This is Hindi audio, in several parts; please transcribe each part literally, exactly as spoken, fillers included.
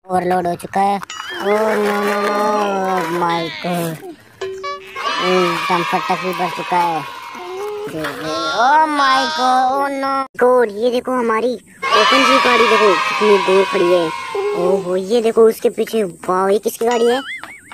ओवरलोड हो चुका है। Oh no no no my god, dumper तक भी बढ़ चुका है। Oh my god, oh no god, ये देखो हमारी ओपन जी गाड़ी देखो कितनी दूर खड़ी है। ओहो ये देखो उसके पीछे, वाह ये किसकी गाड़ी है?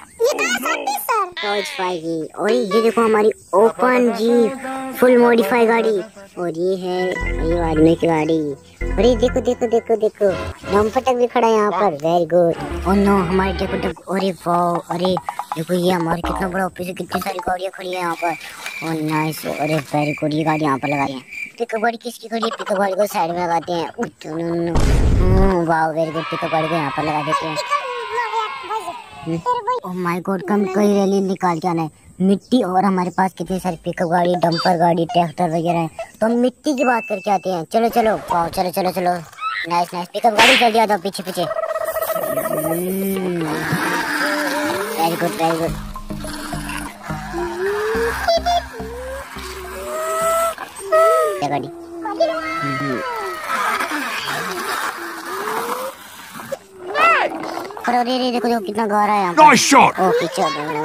टॉर्च फाइव की। और ये देखो हमारी ओपन जी फुल मॉडिफाई गाड़ी, और ये है ये आदमी की गाड़ी। अरे देखो देखो देखो देखो डंपर तक भी खड़ा है यहाँ पर, वेरी गुड। और नो हमारे देखो देखो, अरे वाह, अरे देखो ये हमारे कितना बड़ा ऑफिस है, कितनी सारी गाड़ियाँ खड़ी है यहाँ पर। और नाइस, अरे वेरी गुड, ये गाड़ी यहाँ पर लगाई है। पिकअप गाड़ी किसकी खड़ी है? पिकअप गाड़ी को साइड में लगाते हैं। वाह वेरी गुड, पिकअप गाड़ी को यहाँ पर लगा देते हैं। ओह माय गॉड, कम कई रैली निकाल के आना है। मिट्टी और हमारे पास कितनी सारी पिकअप गाड़ी, डंपर गाड़ी, ट्रैक्टर वगैरह है, तो हम मिट्टी की बात करके आते हैं। चलो चलो वाह, चलो चलो चलो, नाइस नाइस, पिकअप गाड़ी जल्दी आ जाओ पीछे पीछे। Very good very good. क्या गाड़ी? अरे रे देखो देखो कितना गहरा है यहाँ पर। ओके चलो,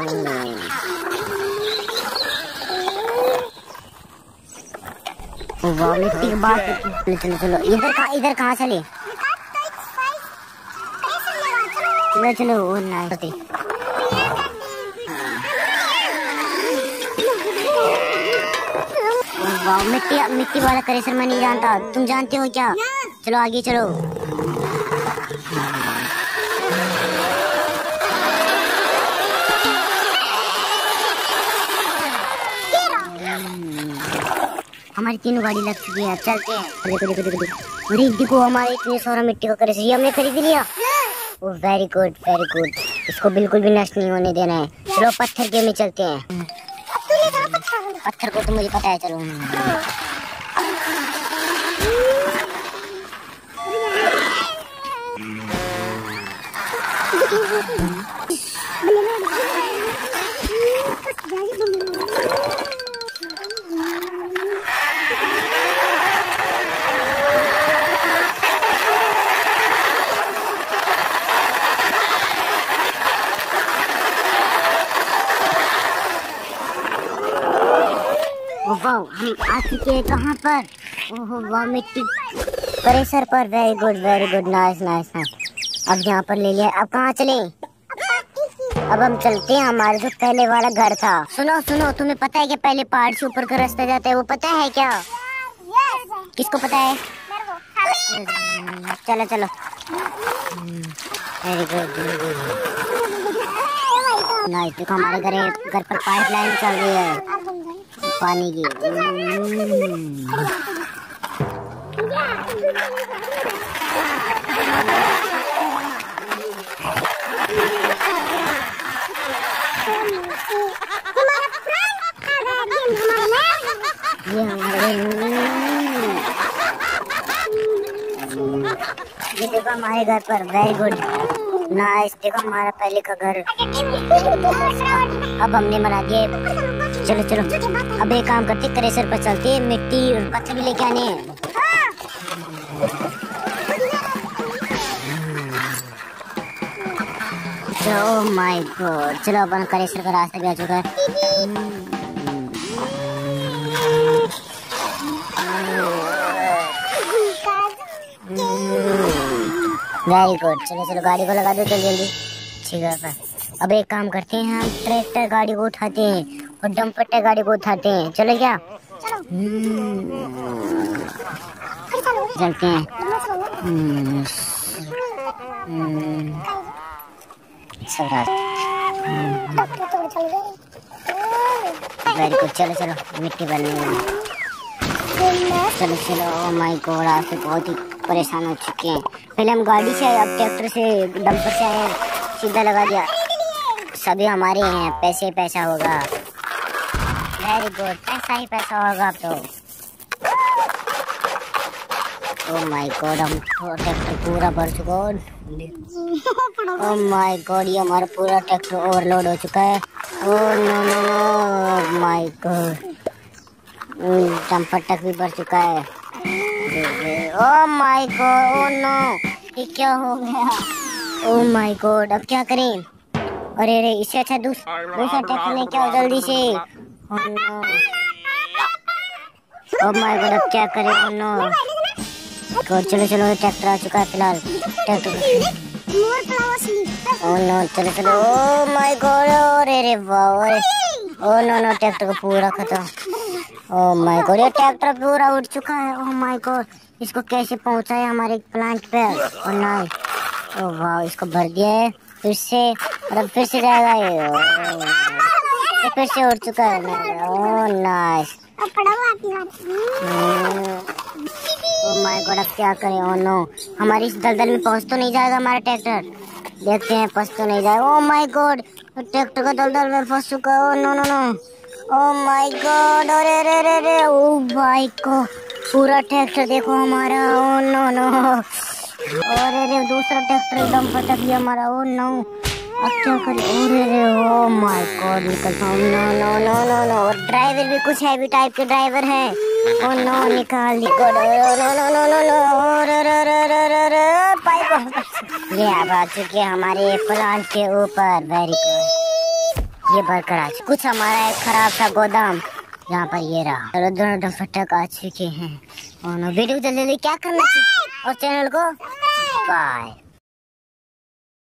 वाह मिट्टी की बात। चलो चलो इधर कहाँ इधर कहाँ चले? चलो चलो, ओ नाइस। वाह मिट्टी मिट्टी वाला करेसर मैं नहीं जानता, तुम जानते हो क्या? चलो आगे चलो। हमारी तीनों गाड़ी लग चुकी है, चलते हैं। देखो देखो देखो देखो, अरे देखो हमारे इतने सारा मिट्टी का करेसर हमने खरीद लिया। Oh very good very good, इसको बिल्कुल भी नष्ट नहीं होने देना है। चलो पत्थर के में चलते हैं। पत्थर को तो मुझे पता है, चलो। वाह हम आ चुके हैं कहाँ पर? ओहो वाह मिट्टी करेसर पर, very good very good, nice nice nice. अब यहाँ पर ले लिया, अब कहाँ चले? अब हम चलते हैं हमारे जो पहले वाला घर था। सुनो सुनो, तुम्हें पता है कि पहले पहाड़ से ऊपर का रास्ता जाता है, वो पता है क्या? किसको पता है? चलो चलो, वेरी गुड नाइस। देखो हमारे घर घर पर पाइप लाइन चल रही है पानी की। ये हमारे ये देखो हमारे घर पर, वेरी गुड नाइस। देखो हमारा पहले का घर अब हमने बना दिया। चलो चलो अब एक काम करते, करेसर पर चलते, मिट्टी और पत्थर भी लेके आने हैं। ओह माय गॉड, चलो अपन करेसर का रास्ता भी आ चुका है। वेरी गुड, चलो चलो गाड़ी को लगा दो जल्दी जल्दी। ठीक है, अब एक काम करते हैं, हम ट्रैक्टर गाड़ी को उठाते हैं और डंपर गाड़ी को उठाते हैं। चलो क्या चलते हैं। वेरी गुड, चलो चलो मिट्टी भरने। चलो चलो, ओह माय गॉड, आज तो बहुत ही परेशान हो चुके हैं। पहले हम गाड़ी से आए, अब ट्रैक्टर से डंपर से आए, सीधा लगा दिया। सभी हमारे हैं, पैसे पैसा होगा। वेरी गुड, पैसा ही पैसा होगा अब तो। ओह माय गॉड, हम ट्रैक्टर पूरा भर चुका है। ओह माय गॉड, ये हमारा पूरा ट्रैक्टर ओवरलोड हो चुका है। Oh no no no my god, dumper तक भी भर चुका है। Oh my god, oh no, ये क्या हो गया? ओह माय गॉड, अब क्या करें? अरे अरे इससे अच्छा दूस, दूसरा ट्रैक्टर लेके आओ जल्दी से। Oh no, oh my god, अब क्या करें? ओह नो गॉड, चलो चलो ट्रैक्टर आ चुका है फिलहाल। ट्रैक्टर, ओह नो, चलो चलो। ओह माय गॉड, अरे अरे वाह, ओह नो नो, ट्रैक्टर को पूरा खत्म। ओह माय गॉड, ये ट्रैक्टर पूरा उड़ चुका है। ओह माय गॉड, इसको कैसे पहुंचा है हमारे प्लांट पे? ओह नाइस, ओह वाह, इसको भर दिया है फिर से, और अब फिर से जाएगा ये। ये फिर से उड़ चुका है। Oh nice, oh my god, अब क्या करें? ओह नो, हमारी इस दलदल में पहुंच तो नहीं जाएगा हमारा ट्रैक्टर? देखते हैं, फंस तो नहीं जाएगा। ओह माय गॉड, ट्रैक्टर का दलदल में फंस चुका है। Oh no no no, oh my god, अरे अरे अरे अरे, ओह भाई को पूरा ट्रैक्टर देखो हमारा। ओह नो नो, अरे अरे दूसरा ट्रैक्टर एकदम फटक गया हमारा। ओह नो, अब क्या करें? अरे अरे, ओह माय गॉड, निकलता हूँ। No no no no no, driver भी कुछ हैवी टाइप के ड्राइवर है। ओह नो, निकाल निकाल, no no no no no, अरे अरे अरे अरे अरे, पाइप ये अब आ चुके हमारे प्लांट के ऊपर। वेरी गुड, ये भरकर आ चुके। कुछ हमारा एक खराब सा गोदाम यहाँ पर ये रहा। चलो दोनों दो फटक आ चुके हैं। और वीडियो जल्दी जल्दी क्या करना चाहिए और चैनल को बाय।